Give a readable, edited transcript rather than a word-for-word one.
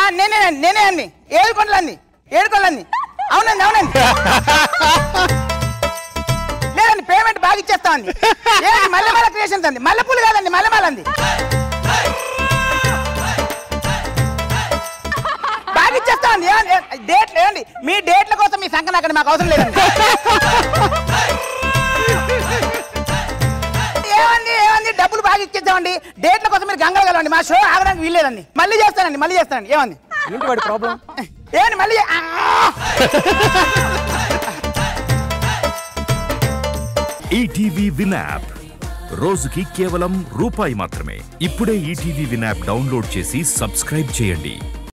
నేనే అండి 7 కొండలండి అవునండి లేదండి పేమెంట్ బాగా ఇచ్చేస్తామండి మల్లెమాల క్రియేషన్స్ అండి మల్లెపూలు కాదండి మల్లెమాల అండి బాగా ఇచ్చేస్తామండి డేట్లు ఏమండి మీ డేట్ల కోసం మీ సంఖ్య నాకండి మాకు అవసరం లేదండి ఏమండి డబ్బులు బాగా ఇచ్చేద్దామండి డేట్ల కోసం మీరు గంగలు కలవండి మా షో ఆగడానికి వీల్లేదండి మళ్ళీ చేస్తానండి ఏమండి ఏంటి వాడి ప్రాబ్లం ఏమండి మళ్ళీ ఈటీవీ విన్ యాప్ రోజుకి కేవలం రూపాయి మాత్రమే. ఇప్పుడే ఈటీవీ విన్ యాప్ డౌన్లోడ్ చేసి సబ్స్క్రైబ్ చేయండి.